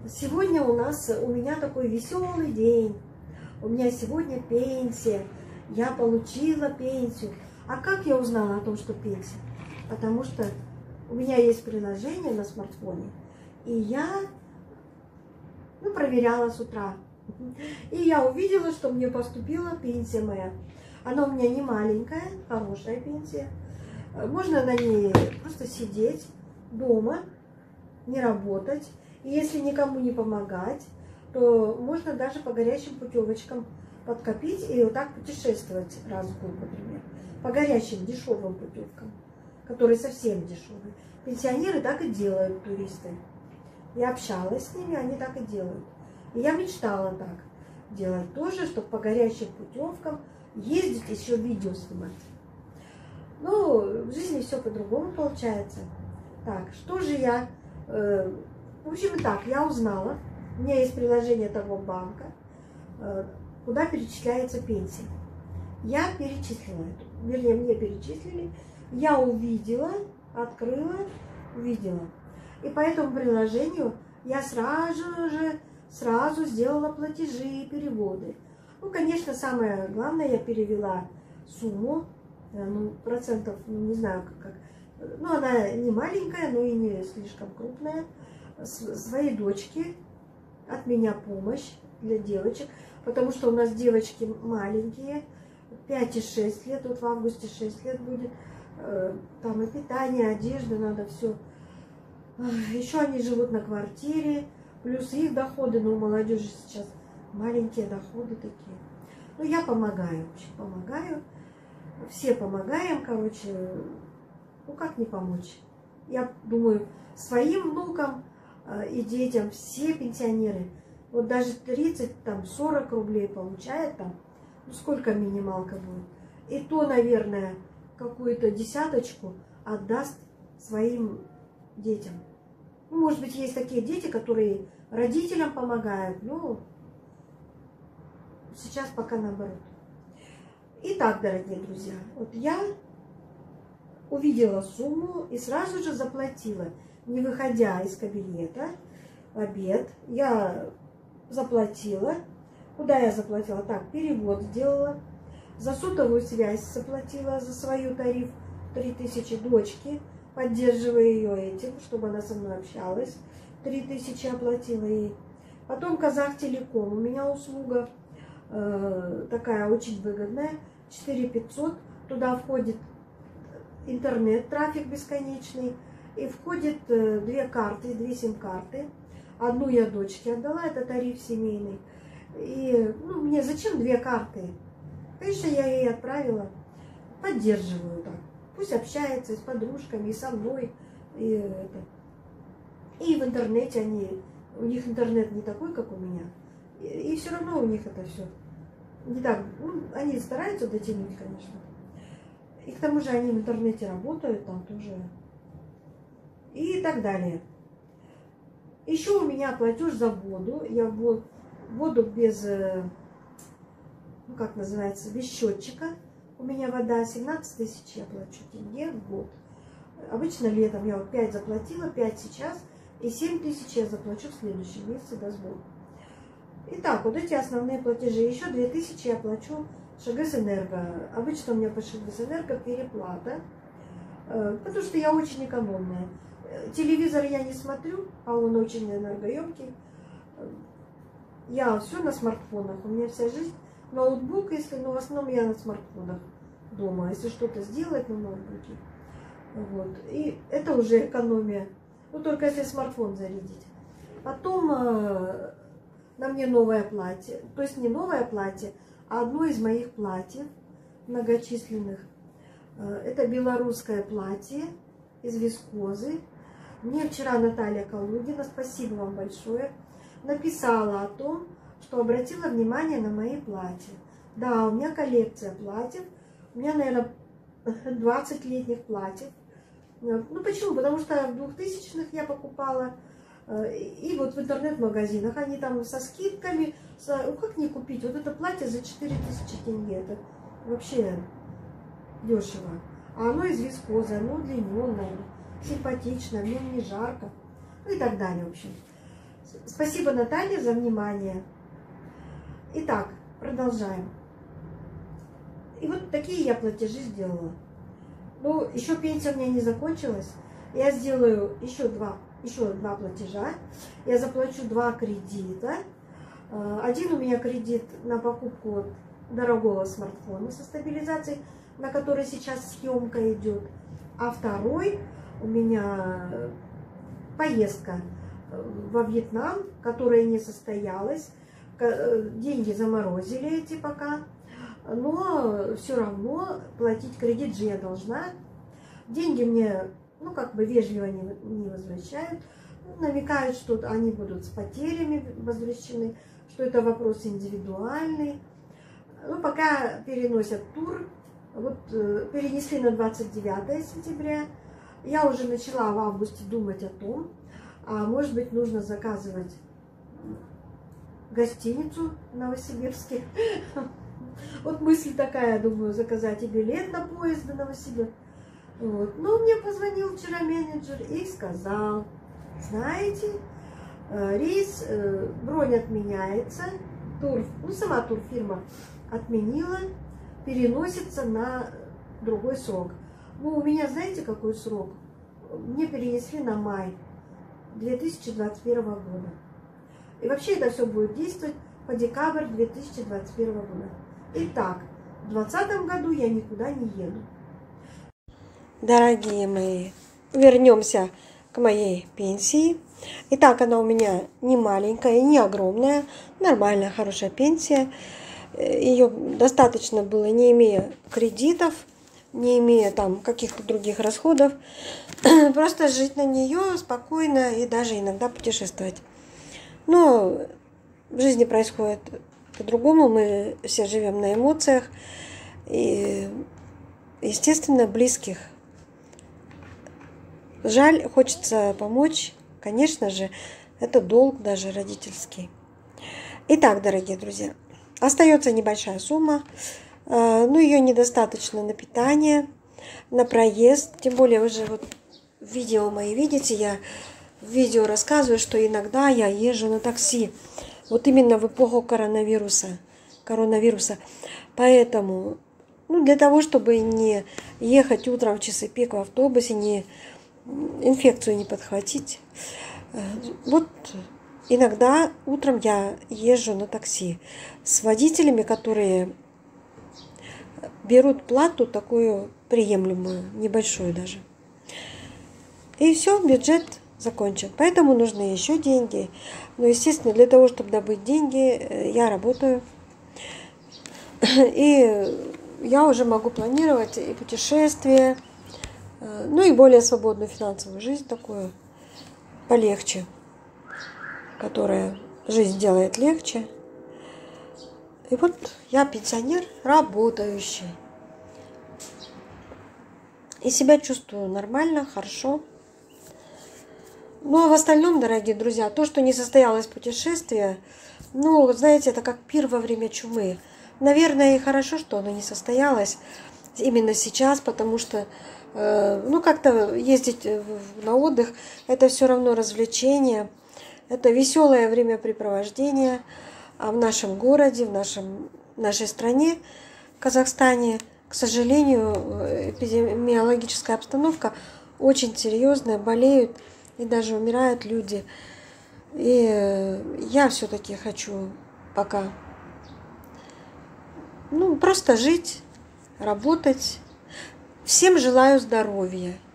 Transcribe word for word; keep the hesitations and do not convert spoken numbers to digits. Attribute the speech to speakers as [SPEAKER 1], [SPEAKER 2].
[SPEAKER 1] Сегодня у нас, у меня такой веселый день. У меня сегодня пенсия. Я получила пенсию. А как я узнала о том, что пенсия? Потому что у меня есть приложение на смартфоне. И я ну, проверяла с утра. И я увидела, что мне поступила пенсия моя. Она у меня не маленькая, хорошая пенсия. Можно на ней просто сидеть дома, не работать. И если никому не помогать, то можно даже по горячим путевочкам подкопить и вот так путешествовать раз в год, например. По горячим дешевым путевкам, которые совсем дешевые. Пенсионеры так и делают, туристы. Я общалась с ними, они так и делают. И я мечтала так делать тоже, чтобы по горячим путевкам ездить, еще видео снимать. Ну, в жизни все по-другому получается. Так, что же я... Э, в общем, так, я узнала. У меня есть приложение того банка, э, куда перечисляется пенсия. Я перечислила эту. Вернее, мне перечислили. Я увидела, открыла, увидела. И по этому приложению я сразу же, сразу сделала платежи и переводы. Ну, конечно, самое главное, я перевела сумму, ну, процентов, ну, не знаю, как, как. Ну, она не маленькая, но и не слишком крупная. Своей дочке, от меня помощь для девочек, потому что у нас девочки маленькие, пять и шесть лет, вот в августе шесть лет будет, там и питание, одежда, надо все. Еще они живут на квартире, плюс их доходы, но у молодежи сейчас маленькие доходы такие. Ну, я помогаю, вообще помогаю, все помогаем, короче, ну, как не помочь? Я думаю, своим внукам и детям, все пенсионеры, вот даже тридцать, там, сорок рублей получает, там, ну, сколько минималка будет, и то, наверное, какую-то десяточку отдаст своим детям. Ну, может быть, есть такие дети, которые родителям помогают, но сейчас пока наоборот. Итак, дорогие друзья, вот я увидела сумму и сразу же заплатила, не выходя из кабинета, в обед. Я заплатила. Куда я заплатила? Так, перевод сделала. За сотовую связь заплатила, за свою тариф три тысячи дочки, поддерживая ее этим, чтобы она со мной общалась. три тысячи оплатила ей. Потом Казахтелеком. У меня услуга э, такая очень выгодная. четыре пятьсот. Туда входит интернет, трафик бесконечный. И входит э, две карты, две сим-карты. Одну я дочке отдала, это тариф семейный. И ну, мне зачем две карты? Конечно, я ей отправила. Поддерживаю так. Пусть общается с подружками, и со мной. И, это. И в интернете они, у них интернет не такой, как у меня. И, и все равно у них это все не так. Ну, они стараются дотянуть, конечно. И к тому же они в интернете работают, там тоже. И так далее. Еще у меня платеж за воду. Я воду без, ну как называется, без счетчика. У меня вода семнадцать тысяч, я плачу тенге в год. Обычно летом я вот пять заплатила, пять сейчас. И семь тысяч я заплачу в следующем месяце до сбора. Итак, вот эти основные платежи. Еще две тысячи я плачу Шагесэнерго. Обычно у меня по Шагесэнерго переплата. Потому что я очень экономная. Телевизор я не смотрю, а он очень энергоемкий. Я все на смартфонах. У меня вся жизнь. Ноутбук, если, но в основном я на смартфонах дома. Если что-то сделать на ноутбуке. Вот. И это уже экономия. Ну, только если смартфон зарядить. Потом э, на мне новое платье. То есть не новое платье, а одно из моих платьев многочисленных. Э, это белорусское платье из вискозы. Мне вчера Наталья Калугина, спасибо вам большое, написала о том, что обратила внимание на мои платья. Да, у меня коллекция платьев. У меня, наверное, двадцать летних платьев. Ну почему? Потому что в двухтысячных я покупала. И вот в интернет-магазинах они там со скидками. Со... Ну как не купить? Вот это платье за четыре тысячи тенге. Это вообще дешево. А оно из вискозы, оно удлиненное, симпатичное, в нем не жарко. Ну и так далее, в общем. Спасибо, Наталья, за внимание. Итак, продолжаем. И вот такие я платежи сделала. Ну, еще пенсия у меня не закончилась. Я сделаю еще два, еще два платежа. Я заплачу два кредита. Один у меня кредит на покупку дорогого смартфона со стабилизацией, на который сейчас съемка идет. А второй у меня поездка во Вьетнам, которая не состоялась. Деньги заморозили эти пока. Но все равно платить кредит же я должна. Деньги мне, ну, как бы вежливо не, не возвращают. Намекают, что они будут с потерями возвращены, что это вопрос индивидуальный. Ну, пока переносят тур. Вот э, перенесли на двадцать девятое сентября. Я уже начала в августе думать о том, а может быть нужно заказывать гостиницу в Новосибирске. Вот мысль такая, думаю, заказать и билет на поезд до Новосибирска. Вот. Но мне позвонил вчера менеджер и сказал: знаете, рейс, бронь отменяется, тур, ну сама турфирма отменила, переносится на другой срок. Ну, у меня, знаете, какой срок? Мне перенесли на май две тысячи двадцать первого года. И вообще это все будет действовать по декабрь две тысячи двадцать первого года. Итак, в двадцатом году я никуда не еду. Дорогие мои, вернемся к моей пенсии. Итак, она у меня не маленькая, не огромная, нормальная, хорошая пенсия. Ее достаточно было, не имея кредитов, не имея там каких-то других расходов, просто жить на нее спокойно и даже иногда путешествовать. Но в жизни происходит по-другому, мы все живем на эмоциях, и, естественно, близких жаль, хочется помочь, конечно же, это долг даже родительский. Итак, дорогие друзья, остается небольшая сумма, но ее недостаточно на питание, на проезд, тем более уже вот видео мои видите, я в видео рассказываю, что иногда я езжу на такси. Вот именно в эпоху коронавируса. коронавируса. Поэтому, ну, для того, чтобы не ехать утром в часы пик в автобусе, не, инфекцию не подхватить, вот иногда утром я езжу на такси с водителями, которые берут плату такую приемлемую, небольшую даже. И все, бюджет закончен. Поэтому нужны еще деньги. Но, естественно, для того, чтобы добыть деньги, я работаю. И я уже могу планировать и путешествия, ну и более свободную финансовую жизнь такую, полегче, которая жизнь делает легче. И вот я пенсионер, работающий. И себя чувствую нормально, хорошо. Ну, а в остальном, дорогие друзья, то, что не состоялось путешествие, ну, знаете, это как пир во время чумы. Наверное, и хорошо, что оно не состоялось именно сейчас, потому что, э, ну, как-то ездить на отдых, это все равно развлечение, это веселое времяпрепровождение, а в нашем городе, в нашем, нашей стране, Казахстане, к сожалению, эпидемиологическая обстановка очень серьезная, болеют и даже умирают люди. И я все-таки хочу пока, ну, просто жить, работать. Всем желаю здоровья.